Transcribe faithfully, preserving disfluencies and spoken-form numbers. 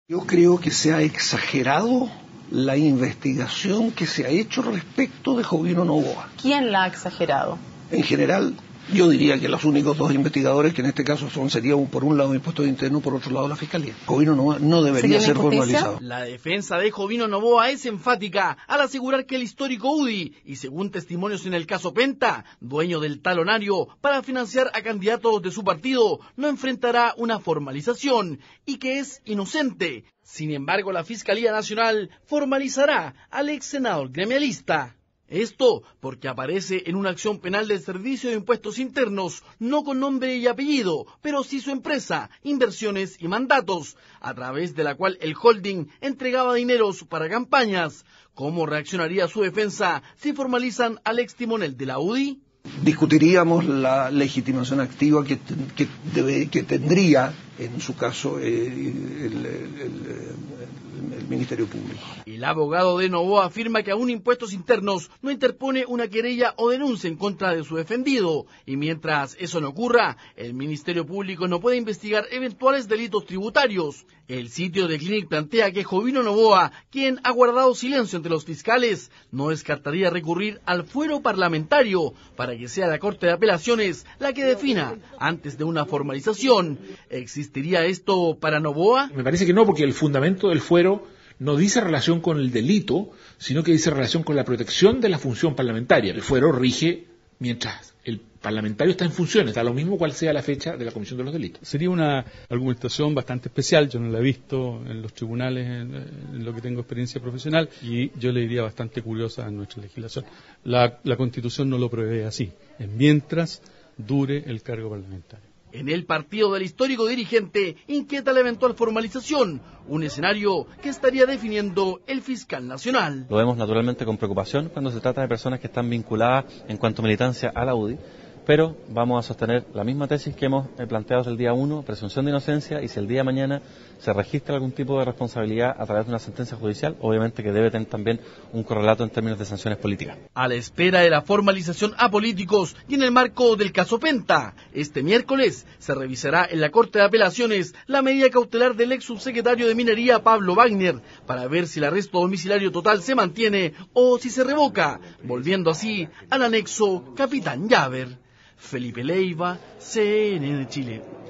Yo creo que se ha exagerado la investigación que se ha hecho respecto de Jovino Noboa. ¿Quién la ha exagerado? En general, yo diría que los únicos dos investigadores que en este caso son serían por un lado Impuestos Internos, por otro lado la Fiscalía. Jovino Noboa no debería ser formalizado. La defensa de Jovino Noboa es enfática al asegurar que el histórico U D I, y según testimonios en el caso Penta, dueño del talonario para financiar a candidatos de su partido, no enfrentará una formalización y que es inocente. Sin embargo, la Fiscalía Nacional formalizará al ex senador gremialista. Esto porque aparece en una acción penal del Servicio de Impuestos Internos, no con nombre y apellido, pero sí su empresa, inversiones y mandatos, a través de la cual el holding entregaba dineros para campañas. ¿Cómo reaccionaría su defensa si formalizan al ex timonel de la U D I? Discutiríamos la legitimación activa que, que, debe, que tendría, en su caso, eh, el, el, el, el Ministerio Público. El abogado de Noboa afirma que aún Impuestos Internos no interpone una querella o denuncia en contra de su defendido, y mientras eso no ocurra, el Ministerio Público no puede investigar eventuales delitos tributarios. El sitio de Clinic plantea que Jovino Noboa, quien ha guardado silencio ante los fiscales, no descartaría recurrir al fuero parlamentario para que sea la Corte de Apelaciones la que defina antes de una formalización. ¿Existiría esto para Noboa? Me parece que no, porque el fundamento del fuero no dice relación con el delito, sino que dice relación con la protección de la función parlamentaria. El fuero rige mientras el parlamentario está en funciones, da lo mismo cual sea la fecha de la comisión de los delitos. Sería una argumentación bastante especial, yo no la he visto en los tribunales en, en lo que tengo experiencia profesional, y yo le diría bastante curiosa a nuestra legislación. La, la Constitución no lo prevé así, en mientras dure el cargo parlamentario. En el partido del histórico dirigente inquieta la eventual formalización, un escenario que estaría definiendo el fiscal nacional. Lo vemos naturalmente con preocupación cuando se trata de personas que están vinculadas en cuanto a militancia a la U D I, pero vamos a sostener la misma tesis que hemos planteado desde el día uno, presunción de inocencia, y si el día de mañana se registra algún tipo de responsabilidad a través de una sentencia judicial, obviamente que debe tener también un correlato en términos de sanciones políticas. A la espera de la formalización a políticos y en el marco del caso Penta, este miércoles se revisará en la Corte de Apelaciones la medida cautelar del ex subsecretario de Minería Pablo Wagner para ver si el arresto domiciliario total se mantiene o si se revoca, volviendo así al anexo Capitán Llaver. Felipe Leiva, C N N Chile.